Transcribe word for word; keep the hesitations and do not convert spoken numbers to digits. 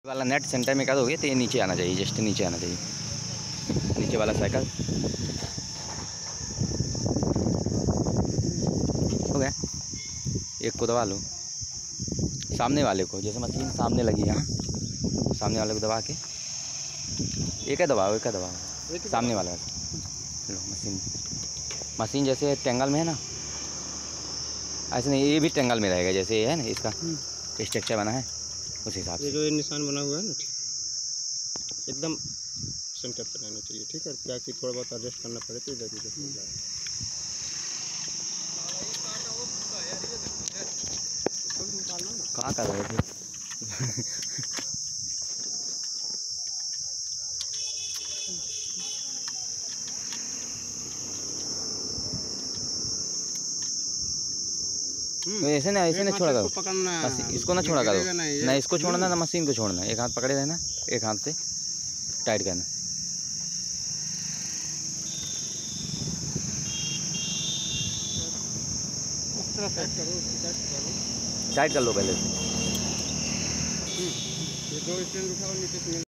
वाला net centre में कर दोगे तो ये नीचे आना चाहिए, जस्ट नीचे आना चाहिए, नीचे वाला साइकिल हो गया। एक को दबा लो, सामने वाले को, जैसे मशीन सामने लगी यहाँ, सामने वाले को दबा के एक है दबाओ, एक है दबाओ, सामने वाला लो। मशीन मशीन जैसे टेंगल में है ना, ऐसे नहीं, ये भी टेंगल में रहेगा जैसे ये है ना, इसका स्ट्रक्चर बना है उस हिसाब से। ये जो ये निशान बना हुआ है ना, ठीक एकदम सेंटर पर रहना चाहिए, ठीक है। ताकि थोड़ा बहुत एडजस्ट करना पड़े तो इधर उधर हो जाए। कहाँ कर रहे थे? ऐसे ना, ऐसे ना छोड़ा करो, इसको ना छोड़ा करो ना, इसको छोड़ना ना, मशीन को छोड़ना। एक हाथ पकड़े रहना, एक हाथ से टाइट करना। टाइट कर लो पहले से। ये दो स्टैंड उठाओ नीचे से।